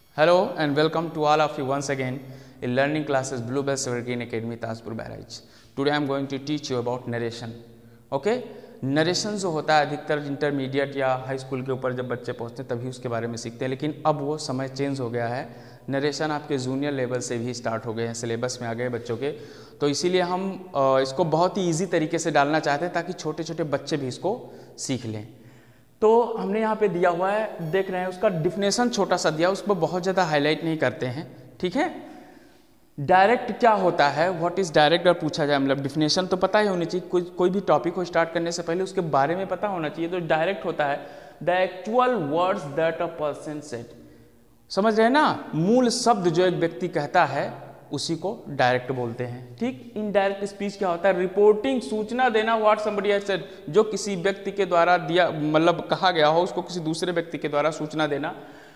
Hello and welcome to all of you once again in learning classes Bluebell Evergreen Academy Tajpur Bahraich. Today I am going to teach you about narration. Okay? Narration जो होता है अधिकतर intermediate या high school के ऊपर जब बच्चे पहुंचते हैं तभी उसके बारे में सीखते हैं, लेकिन अब वो समय चेंज हो गया है। नरेशन आपके जूनियर लेवल से भी स्टार्ट हो गए हैं, सिलेबस में आ गए बच्चों के, तो इसीलिए हम इसको बहुत ही ईजी तरीके से डालना चाहते हैं ताकि छोटे छोटे बच्चे भी इसको सीख लें। तो हमने यहाँ पे दिया हुआ है, देख रहे हैं, उसका डिफिनेशन छोटा सा दिया, उसको बहुत ज़्यादा हाईलाइट नहीं करते हैं, ठीक है। डायरेक्ट क्या होता है, व्हाट इज डायरेक्ट अगर पूछा जाए, मतलब डिफिनेशन तो पता ही होनी चाहिए, कोई भी टॉपिक को स्टार्ट करने से पहले उसके बारे में पता होना चाहिए। तो डायरेक्ट होता है the actual words that a person said. समझ रहे हैं ना, मूल शब्द जो एक व्यक्ति कहता है उसी को डायरेक्ट बोलते हैं, ठीक। इनडायरेक्ट स्पीच क्या होता है, रिपोर्टिंग, सूचना देना, व्हाट समबडी हैज सेड, जो किसी व्यक्ति के द्वारा दिया, मतलब कहा गया हो उसको किसी दूसरे व्यक्ति के द्वारा सूचना देना।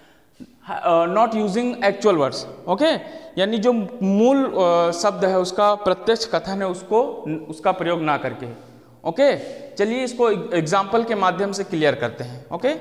Not using actual words, okay, यानी जो मूल शब्द है उसका प्रत्यक्ष कथन है उसको उसका प्रयोग ना करके, ओके। चलिए इसको एग्जाम्पल के माध्यम से क्लियर करते हैं, ओके।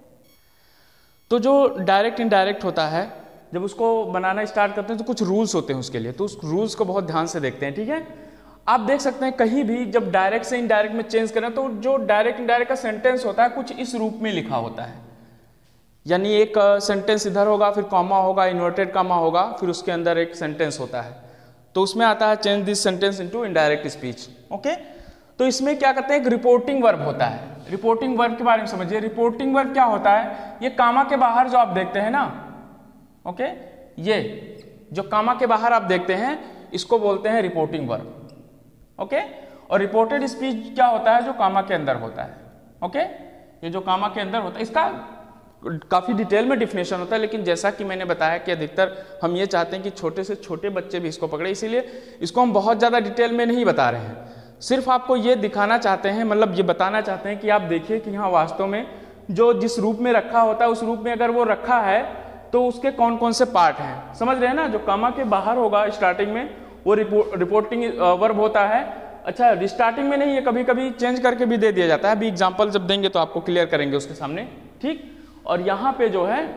तो जो डायरेक्ट इनडायरेक्ट होता है, जब उसको बनाना स्टार्ट करते हैं तो कुछ रूल्स होते हैं उसके लिए, तो उस रूल्स को बहुत ध्यान से देखते हैं, ठीक है। आप देख सकते हैं कहीं भी जब डायरेक्ट से इनडायरेक्ट में चेंज करें तो जो डायरेक्ट इनडायरेक्ट का सेंटेंस होता है कुछ इस रूप में लिखा होता है, यानी एक सेंटेंस इधर होगा, फिर कॉमा होगा, इन्वर्टेड कॉमा होगा, फिर उसके अंदर एक सेंटेंस होता है, तो उसमें आता है change this sentence into indirect speech, okay. तो इसमें क्या करते हैं, एक रिपोर्टिंग वर्ब होता है। रिपोर्टिंग वर्ब के बारे में समझिए। रिपोर्टिंग वर्ब क्या होता है, ये कामा के बाहर जो आप देखते हैं ना, ओके, ये जो कामा के बाहर आप देखते हैं इसको बोलते हैं रिपोर्टिंग वर्ब, ओके। और रिपोर्टेड स्पीच क्या होता है, जो कामा के अंदर होता है, ओके। ये जो कामा के अंदर होता है इसका काफी डिटेल में डिफिनेशन होता है, लेकिन जैसा कि मैंने बताया कि अधिकतर हम ये चाहते हैं कि छोटे से छोटे बच्चे भी इसको पकड़े, इसीलिए इसको हम बहुत ज्यादा डिटेल में नहीं बता रहे हैं, सिर्फ आपको ये दिखाना चाहते हैं, मतलब ये बताना चाहते हैं कि आप देखिए कि हाँ वास्तव में जो जिस रूप में रखा होता है उस रूप में अगर वो रखा है तो उसके कौन कौन से पार्ट हैं, समझ रहे हैं ना। जो कामा के बाहर होगा स्टार्टिंग में वो रिपोर्टिंग वर्ब होता है। अच्छा, स्टार्टिंग में नहीं, ये कभी कभी चेंज करके भी दे दिया जाता है, अभी एग्जाम्पल जब देंगे तो आपको क्लियर करेंगे उसके सामने, ठीक। और यहाँ पे जो है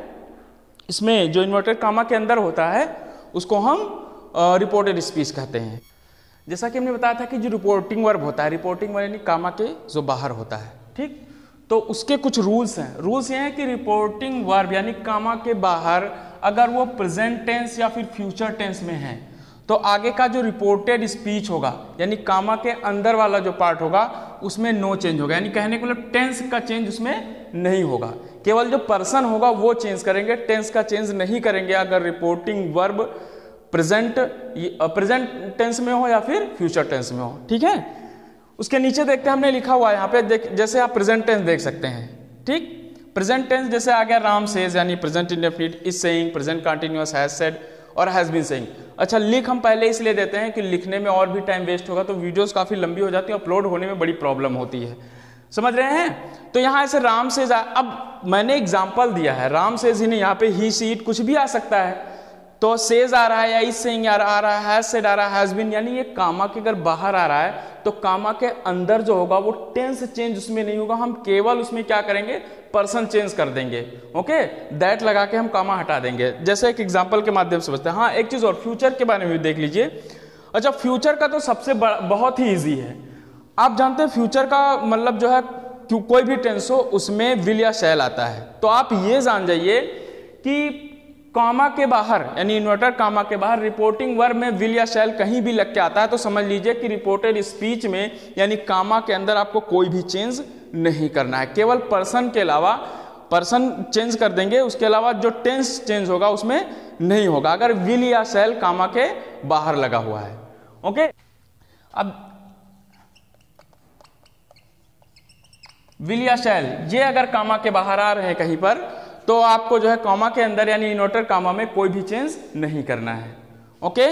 इसमें जो इन्वर्टेड कामा के अंदर होता है उसको हम रिपोर्टेड स्पीच कहते हैं। जैसा कि हमने बताया था कि जो रिपोर्टिंग वर्ब होता है, रिपोर्टिंग वर्ब यानी कामा के जो बाहर होता है, ठीक, तो उसके कुछ रूल्स हैं। रूल्स ये हैं कि रिपोर्टिंग वर्ब यानी कामा के बाहर अगर वो प्रेजेंट टेंस या फिर फ्यूचर टेंस में है तो आगे का जो रिपोर्टेड स्पीच होगा यानी कामा के अंदर वाला जो पार्ट होगा उसमें नो चेंज होगा, यानी कहने को मतलब टेंस का चेंज उसमें नहीं होगा, केवल जो पर्सन होगा वो चेंज करेंगे, टेंस का चेंज नहीं करेंगे अगर रिपोर्टिंग वर्ब प्रेजेंट टेंस में हो या फिर फ्यूचर टेंस में हो, ठीक है। उसके नीचे देखते हैं, हमने लिखा हुआ है यहाँ पे, जैसे आप प्रेजेंट टेंस देख सकते हैं, ठीक। प्रेजेंट टेंस जैसे आ गया राम सेज, यानी present indefinite, is saying, present continuous, has said और हैज बीन सेइंग। अच्छा, लिख हम पहले इसलिए देते हैं कि लिखने में और भी टाइम वेस्ट होगा तो वीडियोस काफी लंबी हो जाती है, अपलोड होने में बड़ी प्रॉब्लम होती है, समझ रहे हैं। तो यहाँ ऐसे राम सेज, अब मैंने एग्जाम्पल दिया है, राम सेज ही नहीं, यहाँ पे ही सी इट कुछ भी आ सकता है, तो सेज आ रहा है या इज सेइंग आ रहा है, हैज सेड आ रहा है, हैज बीन, यानी ये कामा के अगर बाहर आ रहा है तो कामा के अंदर जो होगा वो टेंस चेंज उसमें नहीं होगा, हम केवल उसमें क्या करेंगे, पर्सन चेंज कर देंगे, ओके, दैट लगा के हम कामा हटा देंगे। जैसे एक एग्जांपल के माध्यम से बचते हैं। हाँ, एक चीज और, फ्यूचर के बारे में भी देख लीजिए। अच्छा, फ्यूचर का तो सबसे बहुत ही ईजी है, आप जानते हैं फ्यूचर का मतलब जो है कोई भी टेंस हो उसमें विल या शैल आता है, तो आप ये जान जाइए कि कामा के बाहर यानी इन्वर्टेड कामा के बाहर रिपोर्टिंग वर्ब में विल या शैल कहीं भी लग के आता है तो समझ लीजिए कि रिपोर्टेड स्पीच में यानी कामा के अंदर आपको कोई भी चेंज नहीं करना है, केवल पर्सन के अलावा पर्सन चेंज कर देंगे, उसके अलावा जो टेंस चेंज होगा उसमें नहीं होगा अगर विल या शैल कामा के बाहर लगा हुआ है, ओके। अब विल या शैल ये अगर कामा के बाहर आ रहे हैं कहीं पर तो आपको जो है कामा के अंदर यानी इन्वर्टेड कामा में कोई भी चेंज नहीं करना है, ओके।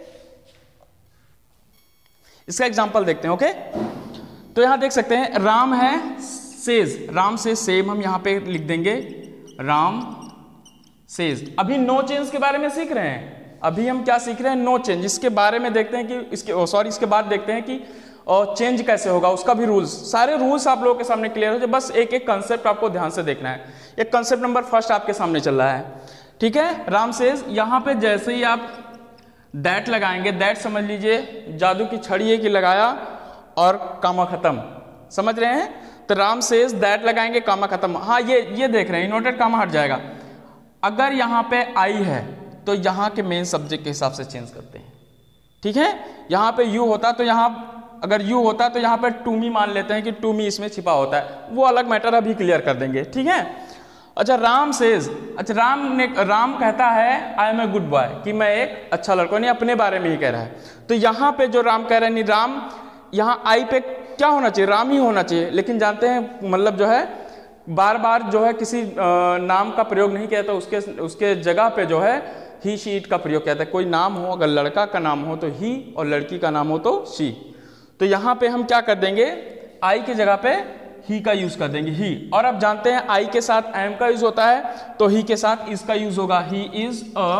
इसका एग्जांपल देखते हैं, ओके। तो यहां देख सकते हैं राम है सेज, राम से सेम हम यहां पे लिख देंगे, राम सेज। अभी नो चेंज के बारे में सीख रहे हैं, अभी हम क्या सीख रहे हैं, नो चेंज। इसके बारे में देखते हैं कि इसके बाद देखते हैं कि और चेंज कैसे होगा, उसका भी रूल्स, सारे रूल्स आप लोगों के सामने क्लियर हो जाए, बस एक एक कंसेप्ट आपको ध्यान से देखना है। एक कंसेप्ट नंबर फर्स्ट आपके सामने चल रहा है, ठीक है। राम सेज, यहाँ पे जैसे ही आप दैट लगाएंगे, दैट समझ लीजिए जादू की छड़ी है कि लगाया और कामा खत्म, समझ रहे हैं। तो राम सेज दैट लगाएंगे, कामा खत्म। हाँ ये देख रहे हैं इन्वर्टेड कामा हट जाएगा। अगर यहाँ पे आई है तो यहाँ के मेन सब्जेक्ट के हिसाब से चेंज करते हैं, ठीक है। यहाँ पे यू होता तो यहाँ, अगर यू होता तो यहाँ पे टू मी मान लेते हैं कि टू मी इसमें छिपा होता है, वो अलग मैटर, अभी क्लियर कर देंगे, ठीक है। अच्छा राम सेज, अच्छा राम कहता है I am a good boy, कि मैं एक अच्छा लड़का, नहीं अपने बारे में ही कह रहा है। तो यहाँ पे जो राम कह रहे हैं, नहीं राम, यहाँ आई पे क्या होना चाहिए, राम ही होना चाहिए। लेकिन जानते हैं मतलब जो है बार बार जो है किसी नाम का प्रयोग नहीं किया, तो उसके जगह पे जो है ही शी इट का प्रयोग किया था। कोई नाम हो, अगर लड़का का नाम हो तो ही, और लड़की का नाम हो तो शी। तो यहाँ पे हम क्या कर देंगे, आई की जगह पे ही का यूज कर देंगे, ही। और अब जानते हैं आई के साथ एम का यूज होता है, तो ही के साथ इज का यूज होगा, he is a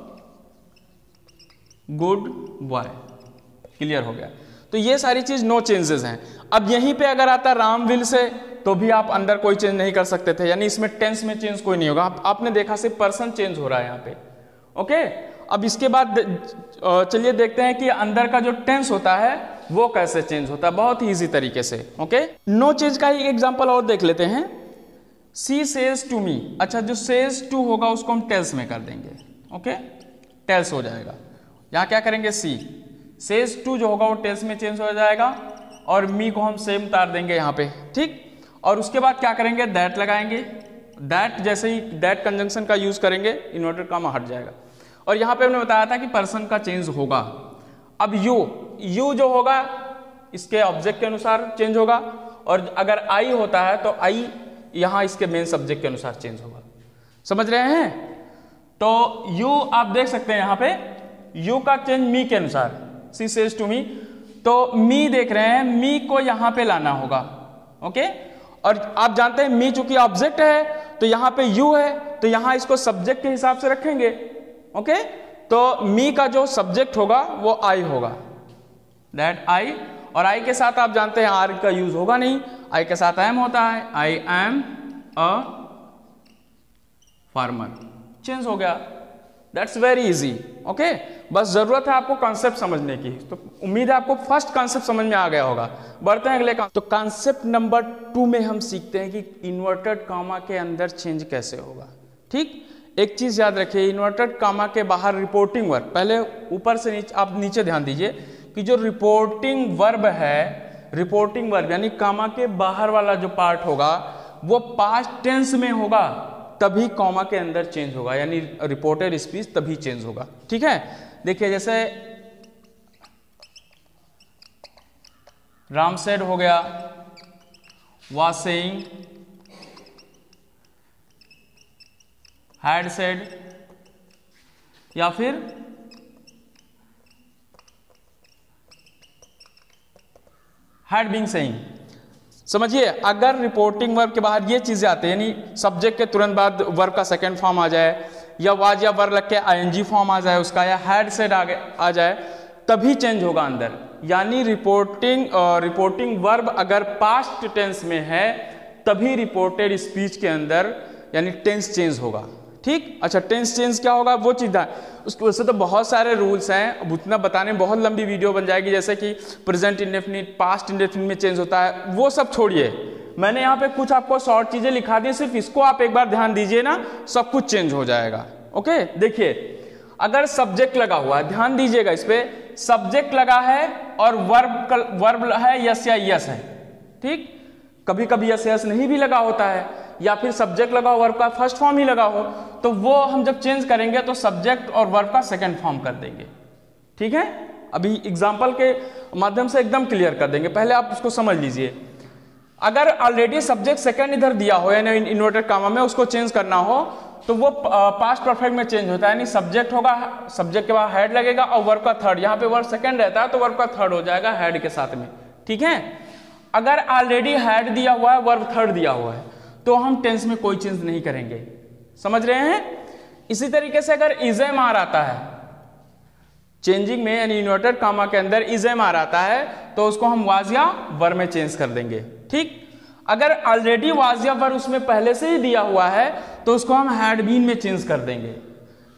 good boy. Clear हो गया। तो ये सारी चीज नो चेंजेस हैं। अब यहीं पे अगर आता राम विल से, तो भी आप अंदर कोई चेंज नहीं कर सकते थे, यानी इसमें टेंस में चेंज कोई नहीं होगा। आपने देखा सिर्फ पर्सन चेंज हो रहा है यहाँ पे, ओके। अब इसके बाद चलिए देखते हैं कि अंदर का जो टेंस होता है वो कैसे चेंज होता है, बहुत ही इजी तरीके से, ओके। नो चेंज का ही एग्जांपल और देख लेते हैं। सी सेज टू मी, अच्छा जो सेज टू होगा उसको हम टेल्स में कर देंगे, ओके, टेल्स हो जाएगा। यहाँ क्या करेंगे, सी सेज टू जो होगा वो टेल्स में चेंज हो जाएगा, और मी को हम सेम उतार देंगे यहाँ पे, ठीक। और उसके बाद क्या करेंगे, दैट लगाएंगे, दैट जैसे ही दैट कंजंक्शन का यूज करेंगे, इन्वर्टेड कामा हट जाएगा। और यहाँ पे हमने बताया था कि पर्सन का चेंज होगा। अब यू जो होगा इसके ऑब्जेक्ट के अनुसार चेंज होगा, और अगर आई होता है तो आई यहाँ इसके मेन सब्जेक्ट के अनुसार चेंज होगा, समझ रहे हैं। तो यू आप देख सकते हैं यहाँ पे यू का चेंज मी के अनुसार, सी सेज टू मी, तो मी देख रहे हैं, मी को यहाँ पे लाना होगा, ओके। और आप जानते हैं मी चूंकि ऑब्जेक्ट है तो यहाँ पे यू है, तो यहाँ इसको सब्जेक्ट के हिसाब से रखेंगे, ओके। तो मी का जो सब्जेक्ट होगा वो आई होगा, दैट आई। और आई के साथ आप जानते हैं आर का यूज होगा नहीं, आई के साथ एम होता है, I am a farmer, change हो गया। That's very easy, okay. बस जरूरत है आपको कॉन्सेप्ट समझने की। तो उम्मीद है आपको फर्स्ट कॉन्सेप्ट समझ में आ गया होगा। बढ़ते हैं अगले तो कॉन्सेप्ट नंबर 2 में हम सीखते हैं कि इन्वर्टेड कामा के अंदर चेंज कैसे होगा, ठीक। एक चीज याद रखिए, इन्वर्टेड कामा के बाहर रिपोर्टिंग वर्ब, पहले ऊपर से नीचे, आप नीचे ध्यान दीजिए कि जो रिपोर्टिंग वर्ब है, रिपोर्टिंग वर्ब यानी कामा के बाहर वाला जो पार्ट होगा वो पास्ट टेंस में होगा, तभी कॉमा के अंदर चेंज होगा, यानी रिपोर्टेड स्पीच तभी चेंज होगा, ठीक है। देखिए जैसे राम सेड हो गया, वाज सेइंग, हैड सेड, या फिर हैड बीन सेइंग। समझिए, अगर रिपोर्टिंग वर्ब के बाहर ये चीजें आती है, यानी सब्जेक्ट के तुरंत बाद वर्ब का सेकंड फॉर्म आ जाए, या वाज या वर लग के आईएनजी फॉर्म आ जाए उसका, या हैड सेड आ जाए, तभी चेंज होगा अंदर। यानी रिपोर्टिंग वर्ब अगर पास्ट टेंस में है तभी रिपोर्टेड स्पीच के अंदर यानी टेंस चेंज होगा, ठीक। अच्छा, टेंस चेंज क्या होगा वो चीज है, उसकी वजह से तो बहुत सारे रूल्स हैं, अब उतना बताने में बहुत लंबी वीडियो बन जाएगी। जैसे कि प्रेजेंट इंडेफिनिट, पास्ट इंडेफिनिट में चेंज होता है, वो सब छोड़िए, मैंने यहाँ पे कुछ आपको शॉर्ट चीजें लिखा दी, सिर्फ इसको आप एक बार ध्यान दीजिए ना, सब कुछ चेंज हो जाएगा, ओके। देखिए अगर सब्जेक्ट लगा हुआ है, ध्यान दीजिएगा इस पे, सब्जेक्ट लगा है और वर्ब है यस या यस है, ठीक। कभी कभी यस यस नहीं भी लगा होता है, या फिर सब्जेक्ट लगा हो वर्ब का फर्स्ट फॉर्म ही लगा हो, तो वो हम जब चेंज करेंगे तो सब्जेक्ट और वर्ब का सेकंड फॉर्म कर देंगे, ठीक है। अभी एग्जांपल के माध्यम से एकदम क्लियर कर देंगे, पहले आप उसको समझ लीजिए। अगर ऑलरेडी सब्जेक्ट सेकंड इधर दिया हो यानी इन्वर्टेड कामा में, उसको चेंज करना हो तो वो पास्ट परफेक्ट में चेंज होता है, यानी सब्जेक्ट होगा, सब्जेक्ट के बाद हेड लगेगा और वर्ब का थर्ड, यहाँ पे वर्ब सेकंड रहता है तो वर्ब का थर्ड हो जाएगा हेड के साथ में, ठीक है। अगर ऑलरेडी हेड दिया हुआ है, वर्ब थर्ड दिया हुआ है, तो हम टेंस में कोई चेंज नहीं करेंगे, समझ रहे हैं। इसी तरीके से अगर इज़ आर आता है चेंजिंग में, यानी इन्वर्टेड कामा के अंदर इज़ आर आता है, तो उसको हम वाज या वर में चेंज कर देंगे, ठीक। अगर ऑलरेडी वाज या वर उसमें पहले से ही दिया हुआ है तो उसको हम हैड बीन में चेंज कर देंगे,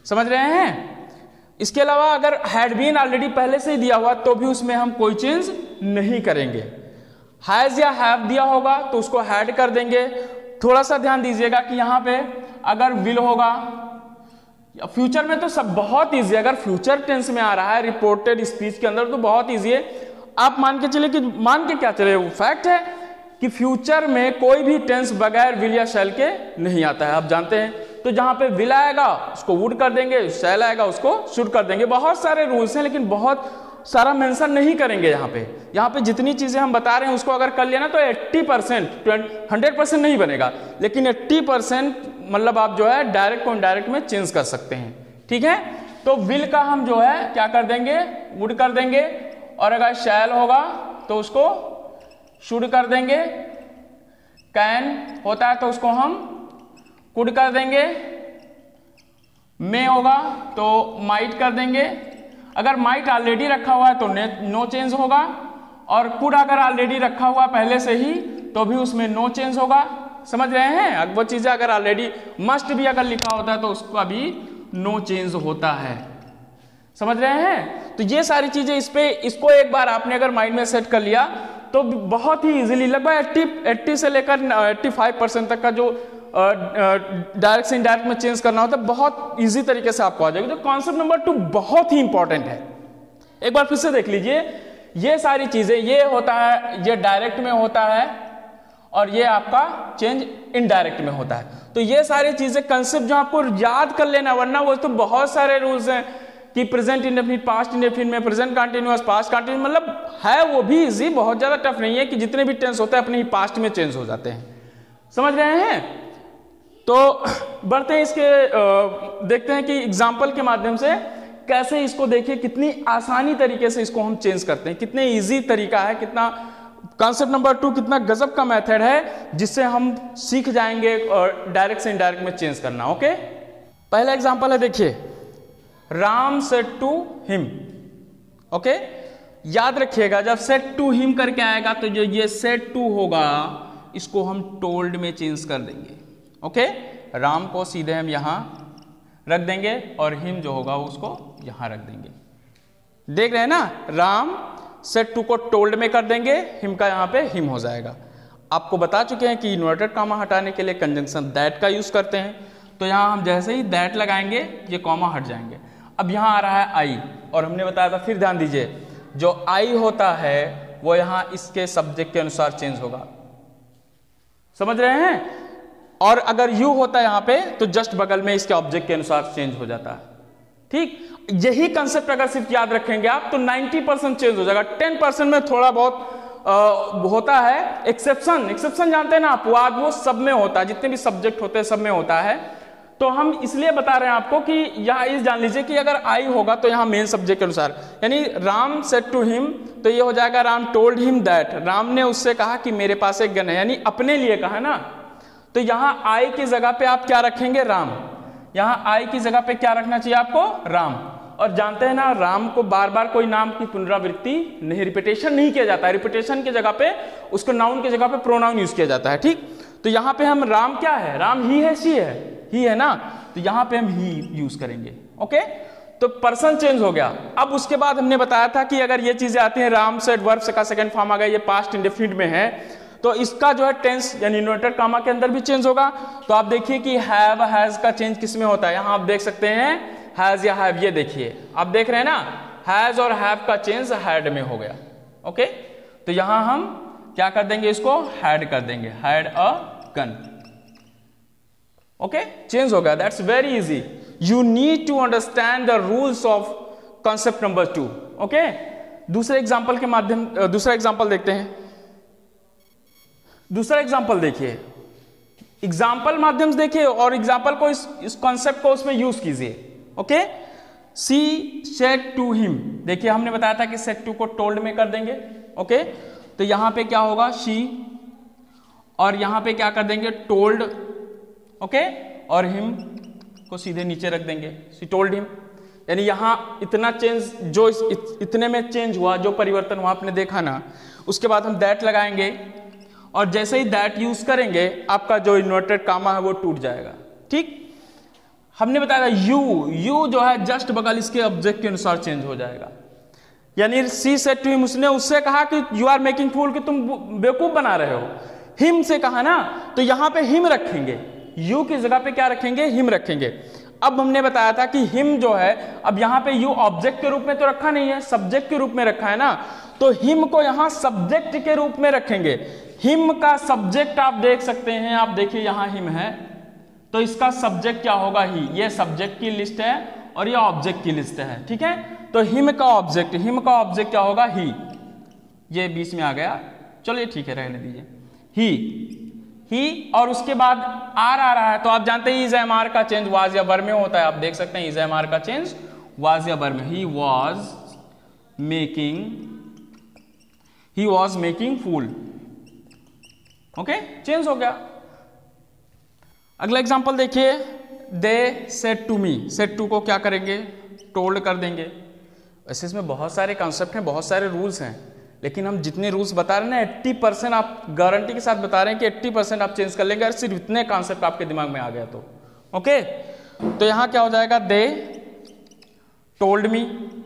समझ रहे हैं। इसके अलावा अगर हैड बीन ऑलरेडी पहले से ही दिया हुआ तो भी उसमें हम कोई चेंज नहीं करेंगे। हैज या हैव दिया होगा तो उसको हैड कर देंगे। थोड़ा सा ध्यान दीजिएगा कि यहाँ पे अगर विल होगा, फ्यूचर में तो सब बहुत इजी है। अगर फ्यूचर टेंस में आ रहा है रिपोर्टेड स्पीच के अंदर तो बहुत इजी है। आप मान के चले कि मान के क्या चले, वो फैक्ट है कि फ्यूचर में कोई भी टेंस बगैर विल या शैल के नहीं आता है, आप जानते हैं। तो जहां पे विल आएगा उसको वुड कर देंगे, शैल आएगा उसको शुड कर देंगे। बहुत सारे रूल्स हैं लेकिन बहुत सारा मेंशन नहीं करेंगे यहाँ पे जितनी चीजें हम बता रहे हैं उसको अगर कर लिया ना तो 80%, 100% नहीं बनेगा, लेकिन 80% मतलब आप जो है डायरेक्ट को इनडायरेक्ट में चेंज कर सकते हैं। ठीक है, तो विल का हम जो है क्या कर देंगे, वुड कर देंगे, और अगर शैल होगा तो उसको शुड कर देंगे, कैन होता है तो उसको हम कुड कर देंगे, मे होगा तो माइट कर देंगे। अगर माइट ऑलरेडी रखा हुआ है तो नो चेंज होगा, और कुड अगर ऑलरेडी रखा हुआ पहले से ही तो भी उसमें नो चेंज होगा। समझ रहे हैं, अब वो चीजें अगर ऑलरेडी मस्ट भी अगर लिखा होता है तो उसका भी नो चेंज होता है। समझ रहे हैं, तो ये सारी चीजें इसको एक बार आपने अगर माइंड में सेट कर लिया तो बहुत ही इजीली लगभग 80 से लेकर 85% तक का जो डायरेक्ट से इनडायरेक्ट में चेंज करना होता है बहुत इजी तरीके से आपको आ जाएगा। तो कॉन्सेप्ट नंबर 2 बहुत ही इंपॉर्टेंट है, एक बार फिर से देख लीजिए। ये सारी चीजें, ये होता है, ये डायरेक्ट में होता है और ये आपका चेंज इनडायरेक्ट में होता है। तो ये सारी चीजें कंसेप्ट जो आपको याद कर लेना, वरना वो तो बहुत सारे रूल्स हैं कि प्रेजेंट इंडेफिनिट, पास्ट इंडेफिनिट में प्रेजेंट कंटीन्यूअस, पास्ट कंटीन्यूअस, मतलब है वो भी इजी, बहुत ज्यादा टफ नहीं है कि जितने भी टेंस होते हैं अपने ही पास्ट में चेंज हो जाते हैं। समझ रहे हैं, तो बढ़ते हैं इसके देखते हैं कि एग्जाम्पल के माध्यम से कैसे इसको देखिए कितनी आसानी तरीके से इसको हम चेंज करते हैं, कितने इजी तरीका है, कितना कॉन्सेप्ट नंबर 2 कितना गजब का मेथड है जिससे हम सीख जाएंगे और डायरेक्ट से इनडायरेक्ट में चेंज करना। ओके, पहला एग्जांपल है, देखिए, Ram said to him. Okay, याद रखिएगा जब सेड टू हिम करके आएगा तो जो ये सेड टू होगा इसको हम टोल्ड में चेंज कर देंगे। ओके, राम को सीधे हम यहां रख देंगे और हिम जो होगा उसको यहां रख देंगे। देख रहे हैं ना, राम सेड टू को टोल्ड में कर देंगे, हिम का यहां पे हिम हो जाएगा। आपको बता चुके हैं कि इन्वर्टेड कॉमा हटाने के लिए कंजंक्शन दैट का यूज करते हैं, तो यहां हम जैसे ही दैट लगाएंगे ये कॉमा हट जाएंगे। अब यहां आ रहा है आई, और हमने बताया था, फिर ध्यान दीजिए, जो आई होता है वो यहां इसके सब्जेक्ट के अनुसार चेंज होगा। समझ रहे हैं, और अगर यू होता है यहां पे तो जस्ट बगल में इसके ऑब्जेक्ट के अनुसार चेंज हो जाता है। ठीक, यही कंसेप्ट अगर सिर्फ याद रखेंगे आप तो 90% चेंज हो जाएगा। 10% में थोड़ा बहुत होता है एक्सेप्शन जानते हैं ना आप, वो सब में होता है, जितने भी सब्जेक्ट होते हैं सब में होता है। तो हम इसलिए बता रहे हैं आपको कि यहां इस जान लीजिए कि अगर आई होगा तो यहां मेन सब्जेक्ट के अनुसार, यानी राम सेड टू हिम तो ये हो जाएगा राम टोल्ड हिम दैट, राम ने उससे कहा कि मेरे पास एक गन है, यानी अपने लिए कहा ना। तो यहां आई की जगह पे आप क्या रखेंगे, राम। यहां आई की जगह पे क्या रखना चाहिए आपको, राम। और जानते हैं ना, राम को बार बार कोई नाम की पुनरावृत्ति नहीं, रिपीटेशन नहीं किया जाता है। रिपीटेशन की जगह पे उसको नाउन की जगह पे प्रोनाउन यूज किया जाता है। ठीक, तो यहां पे हम राम क्या है, राम ही है, शी है, ही है ना, तो यहां पे हम ही यूज करेंगे। ओके, तो पर्सन चेंज हो गया। अब उसके बाद हमने बताया था कि अगर ये चीजें आती हैं, राम सेड वर्ब से का सेकंड फॉर्म आ गया, ये पास्ट इंडेफिनिट में है, तो इसका जो है टेंस यानी इन्वर्टेड कॉमा के अंदर भी चेंज होगा। तो आप देखिए कि हैव हैज का चेंज किस में होता है, यहां आप देख सकते हैं हैज या हैव, ये देखिए आप देख रहे हैं ना, हैज और हैव का चेंज हैड में हो गया। ओके, तो यहां हम क्या कर देंगे, इसको हैड कर देंगे, had a gun. Okay, change हो गया, that's very easy. You need to understand the rules of concept number 2। Okay, दूसरे एग्जांपल के माध्यम, दूसरा एग्जांपल देखते हैं। दूसरा एग्जांपल देखिए, एग्जांपल माध्यम से देखिए और एग्जांपल को इस कॉन्सेप्ट को उसमें यूज कीजिए। Okay, she said to him, देखिए हमने बताया था कि सेड टू को टोल्ड में कर देंगे। ओके, तो यहां पे क्या होगा, शी, और यहां पे क्या कर देंगे, टोल्ड। ओके, और हिम को सीधे नीचे रख देंगे, सी टोल्ड हिम। यानी यहां इतना चेंज, जो इतने में चेंज हुआ, जो परिवर्तन हुआ आपने देखा ना, उसके बाद हम दैट लगाएंगे और जैसे ही दैट यूज करेंगे आपका जो इन्वर्टेड कॉमा है वो टूट जाएगा। ठीक, हमने बताया यू जो है जस्ट बगल इसके ऑब्जेक्ट के अनुसार चेंज हो जाएगा। यानी सी सेड टू हिम, उसने उससे कहा कि यू आर मेकिंग फूल, कि तुम बेवकूफ बना रहे हो। हिम से कहा ना, तो यहां पे हिम रखेंगे, यू की जगह पे क्या रखेंगे, हिम रखेंगे। अब हमने बताया था कि हिम जो है, अब यहां पे यू ऑब्जेक्ट के रूप में तो रखा नहीं है, सब्जेक्ट के रूप में रखा है ना, तो हिम को यहां सब्जेक्ट के रूप में रखेंगे। हिम का सब्जेक्ट आप देख सकते हैं, आप देखिए यहां हिम है, तो इसका सब्जेक्ट क्या होगा, ही। ये सब्जेक्ट की लिस्ट है और ये ऑब्जेक्ट की लिस्ट है, ठीक है। तो हिम का ऑब्जेक्ट क्या होगा, ही। ये बीच में आ गया, चलिए ठीक है, रहने दीजिए। ही और उसके बाद आर आ रहा है, तो आप जानते हैं इज एम आर का चेंज वाज या वर में होता है। आप देख सकते हैं इज एम आर का चेंज वाज या वर में। He was making fool, okay, change हो गया। अगला एग्जांपल देखिए, they said to me, said to को क्या करेंगे, टोल्ड कर देंगे। वैसे इसमें बहुत सारे कॉन्सेप्ट हैं, बहुत सारे रूल्स हैं, लेकिन हम जितने रूल्स बता रहे हैं ना 80% आप गारंटी के साथ बता रहे हैं कि 80% आप चेंज कर लेंगे अगर सिर्फ इतने कॉन्सेप्ट आपके दिमाग में आ गया तो। ओके, तो यहां क्या हो जाएगा, दे टोल्ड मी,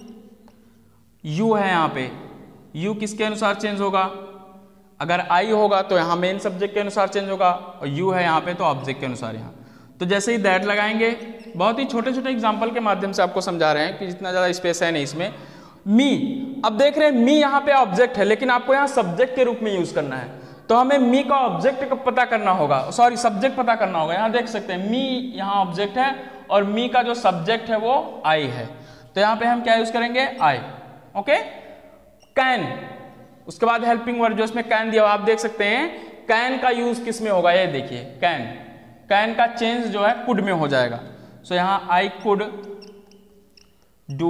यू है यहां पे, यू किसके अनुसार चेंज होगा, अगर आई होगा तो यहां मेन सब्जेक्ट के अनुसार चेंज होगा, और यू है यहां पे तो ऑब्जेक्ट के अनुसार यहां। तो जैसे ही दैट लगाएंगे, बहुत ही छोटे छोटे एग्जांपल के माध्यम से आपको समझा रहे हैं कि जितना ज्यादा स्पेस है नहीं इसमें। मी, अब देख रहे हैं मी यहाँ पे ऑब्जेक्ट है, लेकिन आपको यहाँ सब्जेक्ट के रूप में यूज करना है, तो हमें मी का ऑब्जेक्ट पता करना होगा, सॉरी सब्जेक्ट पता करना होगा। यहाँ देख सकते हैं मी यहाँ ऑब्जेक्ट है और मी का जो सब्जेक्ट है वो आई है, तो यहाँ पे हम क्या यूज करेंगे, आई। ओके, कैन, उसके बाद हेल्पिंग वर्ड जो इसमें कैन दिया, आप देख सकते हैं कैन का यूज किस में होगा, ये देखिए कैन, कैन का चेंज जो है कुड में हो जाएगा। सो यहां I could do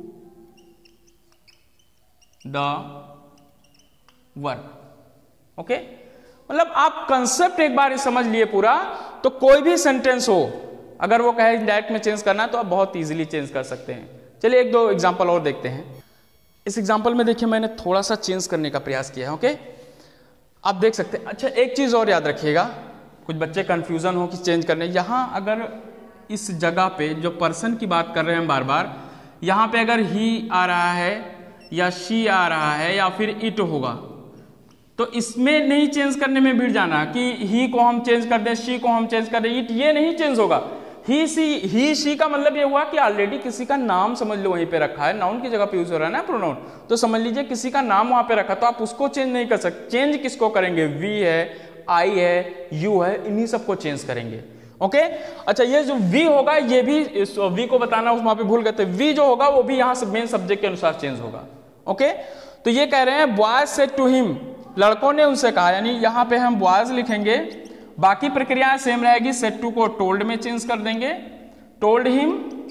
the work. Okay, मतलब आप कंसेप्ट एक बार समझ लिए पूरा, तो कोई भी सेंटेंस हो अगर वो कहे डायरेक्ट में चेंज करना है तो आप बहुत इजीली चेंज कर सकते हैं। चलिए एक दो एग्जांपल और देखते हैं। इस एग्जांपल में देखिए मैंने थोड़ा सा चेंज करने का प्रयास किया है। ओके, आप देख सकते हैं। अच्छा, एक चीज और याद रखिएगा, कुछ बच्चे कंफ्यूजन हो कि चेंज करने, यहां अगर इस जगह पे जो पर्सन की बात कर रहे हैं बार बार, यहां पे अगर ही आ रहा है या शी आ रहा है या फिर इट होगा, तो इसमें नहीं चेंज करने में भीड़ जाना कि ही को हम चेंज कर दें, शी को हम चेंज कर दें, इट, ये नहीं चेंज होगा। ही शी का मतलब ये हुआ कि ऑलरेडी किसी का नाम समझ लो वहीं पे रखा है, नाउन की जगह पे यूज हो रहा है ना प्रोनाउन, तो समझ लीजिए किसी का नाम वहां पे रखा, तो आप उसको चेंज नहीं कर सकते। चेंज किसको करेंगे, वी है, आई है, यू है, इन्हीं सबको चेंज करेंगे। ओके, अच्छा, ये जो वी होगा, ये भी वी को बताना वहां पे भूल गए थे, वी जो होगा वो भी यहाँ से मेन सब्जेक्ट के अनुसार चेंज होगा। ओके, तो ये कह रहे हैं बॉयज सेड टू हिम, लड़कों ने उनसे कहा, यानी यहाँ पे हम बॉयज लिखेंगे, बाकी प्रक्रियाएं सेम रहेगी। सेड टू को टोल्ड में चेंज कर देंगे, टोल्ड हिम,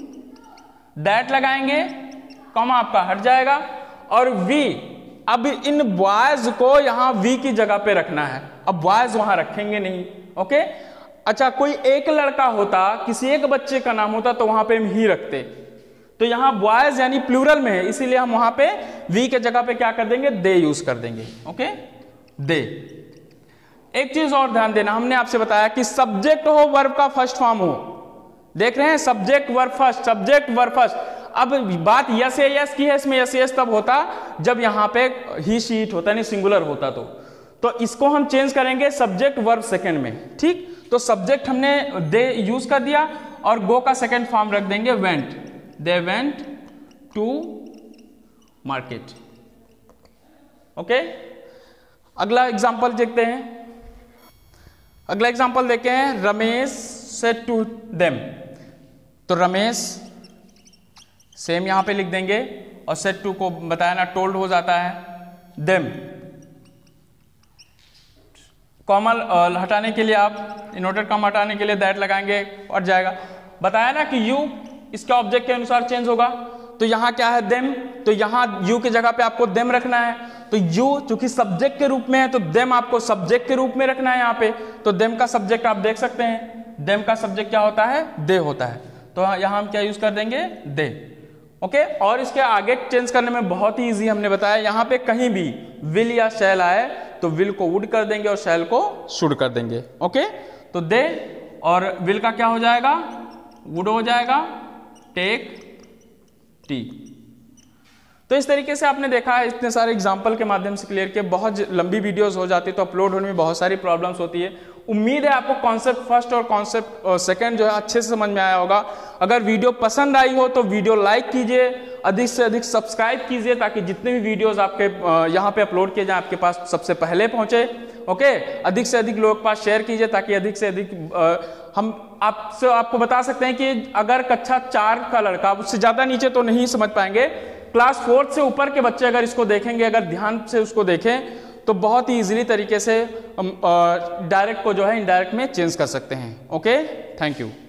दैट लगाएंगे, कॉमा आपका हट जाएगा, और वी, अब इन बॉयज को यहां वी की जगह पे रखना है, अब बॉयज वहां रखेंगे नहीं। ओके, अच्छा, कोई एक लड़का होता, किसी एक बच्चे का नाम होता तो वहां पे हम ही रखते, तो यहां बॉयज यानी प्लूरल में है, इसीलिए हम वहां पे वी के जगह पे क्या कर देंगे, दे यूज कर देंगे। Okay, they. एक चीज और ध्यान देना, हमने आपसे बताया कि सब्जेक्ट हो वर्ब का फर्स्ट फॉर्म हो, देख रहे हैं, subject verb first, subject verb first. अब बात यस है, यस की है, इसमें यस यस तब होता जब यहां पे ही शी इट होता, नहीं सिंगुलर होता, तो इसको हम चेंज करेंगे सब्जेक्ट वर्ब सेकंड में। ठीक, तो सब्जेक्ट हमने दे यूज कर दिया और गो का सेकंड फॉर्म रख देंगे went, they went to market. Okay, अगला एग्जांपल देखते हैं। अगला एग्जांपल देखें हैं, रमेश सेड टू देम, तो रमेश सेम यहां पे लिख देंगे और सेड टू को बताया ना टोल्ड हो जाता है, देम, कॉमल हटाने के लिए आप इनवर्टेड कॉमा हटाने के लिए दैट लगाएंगे और जाएगा। बताया ना कि यू इसके ऑब्जेक्ट के अनुसार चेंज होगा, तो यहां क्या है, देम, तो यहां यू की जगह पे आपको देम रखना है, तो यू चूंकि सब्जेक्ट के रूप में है तो देम आपको सब्जेक्ट के रूप में रखना है यहां पे, तो देम का सब्जेक्ट आप देख सकते हैं, देम का सब्जेक्ट क्या होता है, दे होता है, तो यहां हम क्या यूज कर देंगे, दे। ओके, और इसके आगे चेंज करने में बहुत ही इजी हमने बताया, यहां पे कहीं भी विल या शैल आए तो विल को वुड कर देंगे और शैल को शुड कर देंगे। ओके, तो दे और विल का क्या हो जाएगा, वुड हो जाएगा टेक टी। तो इस तरीके से आपने देखा है, इतने सारे एग्जाम्पल के माध्यम से क्लियर किया। बहुत लंबी वीडियोस हो जाती है तो अपलोड होने में बहुत सारी प्रॉब्लम्स होती है। उम्मीद है आपको कॉन्सेप्ट फर्स्ट और कॉन्सेप्ट सेकंड जो है अच्छे से समझ में आया होगा। अगर वीडियो पसंद आई हो तो वीडियो लाइक कीजिए, अधिक से अधिक सब्सक्राइब कीजिए, ताकि जितने भी वीडियोस आपके यहाँ पे अपलोड किए जाए आपके पास सबसे पहले पहुंचे। ओके, अधिक से अधिक लोगों के पास शेयर कीजिए, ताकि अधिक से अधिक हम आपको बता सकते हैं कि अगर कक्षा 4 का लड़का, उससे ज्यादा नीचे तो नहीं समझ पाएंगे, क्लास 4 से ऊपर के बच्चे अगर इसको देखेंगे, अगर ध्यान से उसको देखें, तो बहुत ही इजीली तरीके से डायरेक्ट को जो है इनडायरेक्ट में चेंज कर सकते हैं। Okay, thank you.